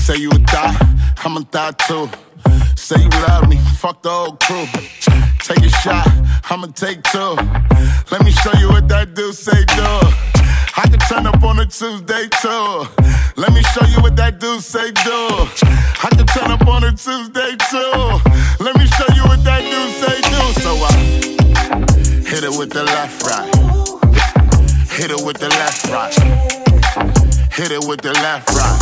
Say you a thot, I'm a thot too. Say you love me, fuck the whole crew. Take a shot, I'ma take two. Let me show you what that do say do. I can turn up on a Tuesday too. Let me show you what that do say do. I can turn up on a Tuesday too. Let me show you what that do say do. So I hit it with the left, right. Hit it with the left, right. Hit it with the left, right.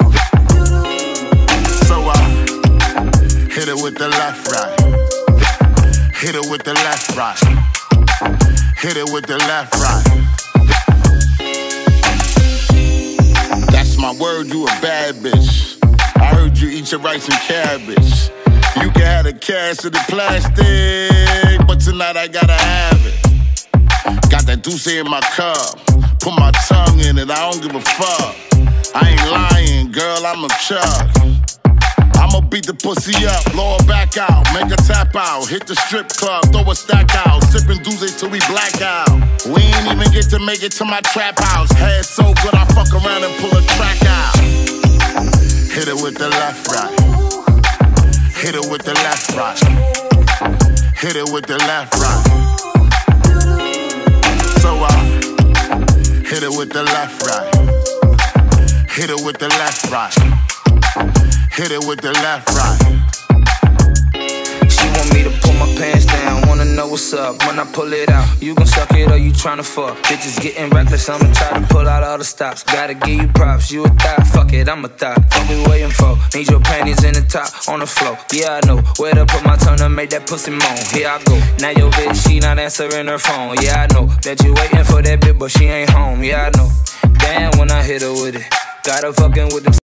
So I hit it with the left, right. Hit it with the left, right. Hit it with the left, right. That's my word, you a bad bitch. I heard you eat your rice and cabbage. You can have the cash or the plastic, but tonight I gotta have it. Got that deuce in my cup, put my tongue in it, I don't give a fuck. I ain't lying, girl, I'm a chuck. I'ma beat the pussy up, blow her back out, make her tap out, hit the strip club, throw a stack out, sippin' doozy till we black out. We ain't even get to make it to my trap house. Head so good I fuck around and pull a track out. Hit it with the left, right. Hit it with the left, right. Hit it with the left, right. So I hit it with the left, right. Hit it with the left, right. Hit it with the left, right. She want me to pull my pants down, wanna know what's up when I pull it out. You gon' suck it or you tryna fuck? Bitches getting reckless, I'ma try to pull out all the stops. Gotta give you props, you a thot, fuck it, I'm a thot. Fuck we waiting for, need your panties in the top, on the floor. Yeah, I know, where to put my tongue to make that pussy moan. Here I go, now your bitch, she not answering her phone. Yeah, I know, that you waiting for that bitch, but she ain't home. Yeah, I know, damn when I hit her with it. Got her fucking with them